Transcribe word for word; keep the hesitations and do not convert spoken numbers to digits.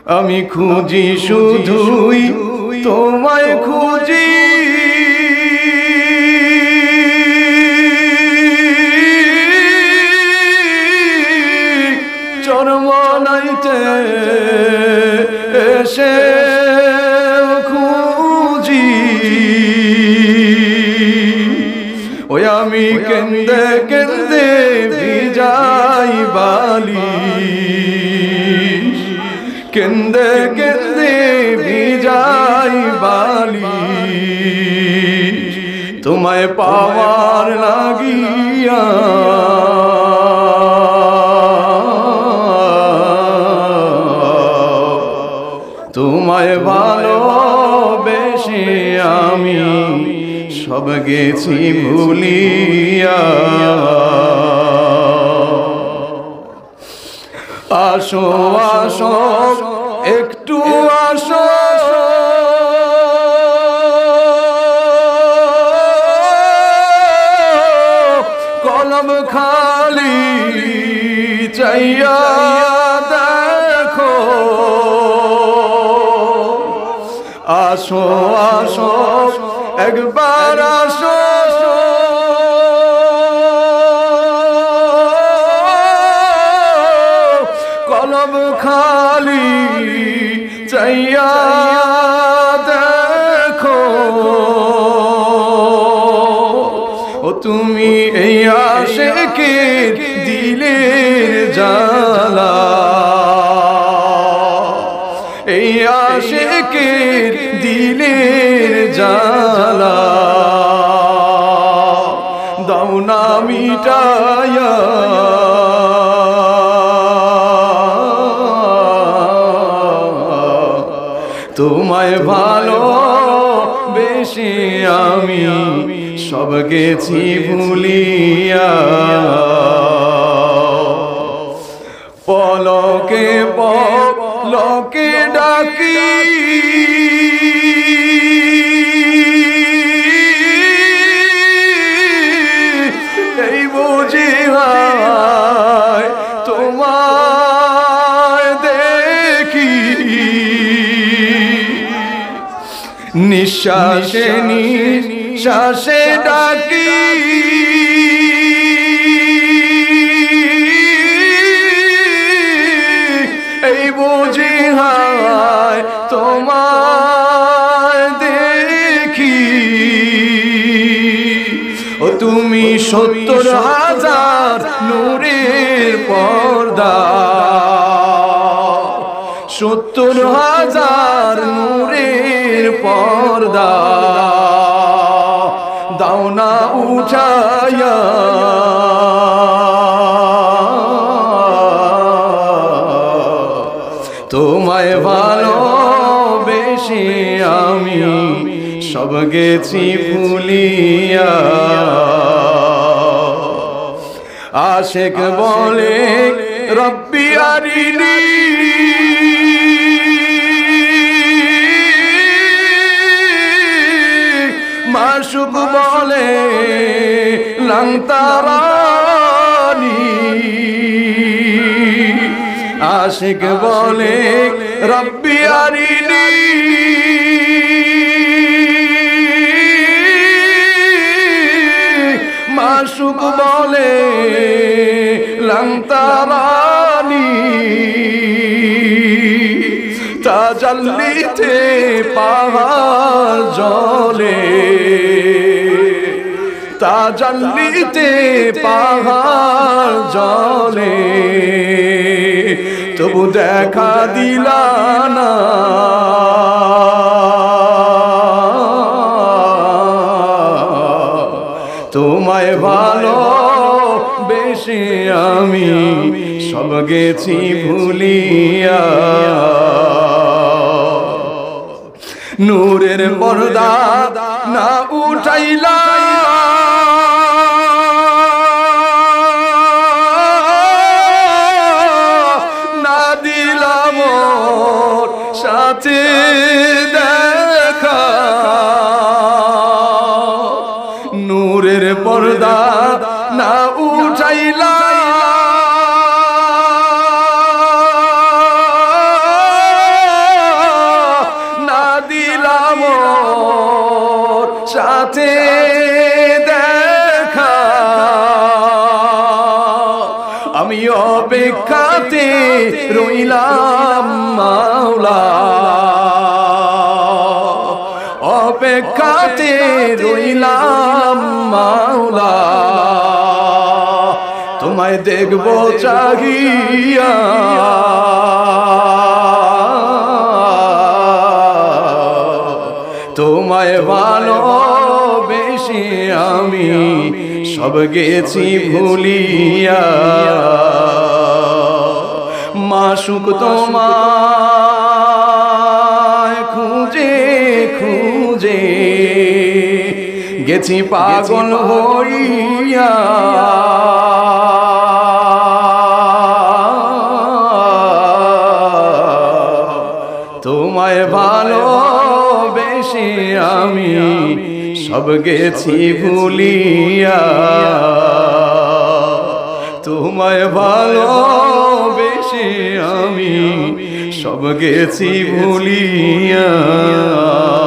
আমি খুঁজি শুধুই তোমায় খুঁজি, চরমনাইতে এসে খুঁজি। ওই আমি কেন্দে কেন্দে ভিজাই বালিশ, কেন্দে কেন্দে ভিজাই বালিশ, তোমায় পাওয়ার লাগিয়া তোমায় ভালোবেসে আমি সব গেছি ভুলিয়া। আসো আসো একটু আসো, কলম খালি চাইয়া দেখো। আসো আসো একবার আসো, কলম খালি চাইয়া দেখো। ও তুমি এই আশিকের দিলের জ্বালা, এই আশিকের দিলের জ্বালা দাও না মিটায়া। তোমায় ভালোবেসে আমি সব গেছি ভুলিয়া। পলকে পলকে ডাকি এই বুঝি হয় তোমায় দেখি, নিঃশ্বাসে নিঃশ্বাসে ডাকি এই বুঝি হয় তোমায় দেখি। ও তুমি সত্তর হাজার নূরের পর্দা, সত্তর হাজার নূরের পর্দা দাও না উঠায়া। তোমায় ভালোবেসে আমি সব গেছি ভুলিয়া। আশিক বলে রব্বি আরিনি, মাশুক বলে লাংতারানি, আশিক বলে রব্বি আরিনি, মাশুক বলে লাংতারানি। তাজাল্লিতে পাহাড় জলে, তাজাল্লিতে পাহাড় জলে, তবু দেখা দিলা না। তোমায় ভালোবেসে আমি সব গেছি ভুলিয়া। নূরের পর্দা না উঠাইলা, না দিলাম সাথে দেখা। নূরের পর্দা না উঠাইলা, সাথে দেখা আমি অপেক্ষাতে রইলাম মাওলা অপেক্ষাতে রইলাম মাওলা তোমায় দেখবো চাহিয়া তোমায় ভালোবেসে আমি সব গেছি ভুলিয়া মাসুক তোমায় খুঁজে খুঁজে গেছি পাগল হইয়া তোমায় ভালোবেসে আমি সব গেছি ভুলিয়া তোমায় ভালোবেসে আমি সব গেছি ভুলিয়া